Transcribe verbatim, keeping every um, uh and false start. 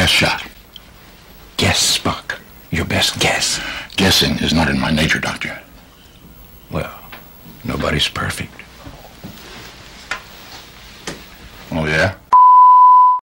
Best shot. Guess, Spock. Your best guess. Guessing is not in my nature, Doctor. Well, nobody's perfect. Oh, yeah?